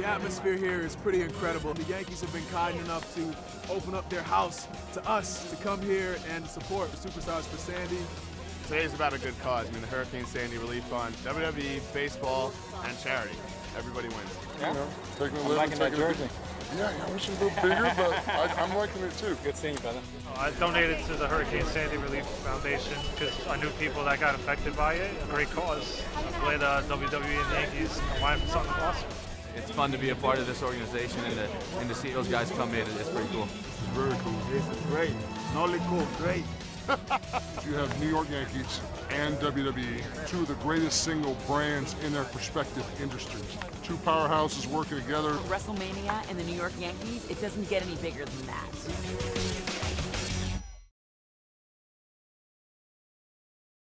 The atmosphere here is pretty incredible. The Yankees have been kind enough to open up their house to us to come here and support the Superstars for Sandy. Today's about a good cause. I mean, the Hurricane Sandy Relief Fund, WWE, baseball, and charity. Everybody wins. Yeah. You know, taking a I'm living, liking that taking jersey. Yeah, I wish it was a little bigger, but I'm liking it too. Good seeing you, brother. I donated to the Hurricane Sandy Relief Foundation because I knew people that got affected by it. A great cause. I'm glad WWE and the Yankees combined for something awesome. It's fun to be a part of this organization and to see those guys come in. It's pretty cool. It's very cool. This is great. Not only cool, great. You have New York Yankees and WWE, two of the greatest single brands in their respective industries. Two powerhouses working together. WrestleMania and the New York Yankees, it doesn't get any bigger than that.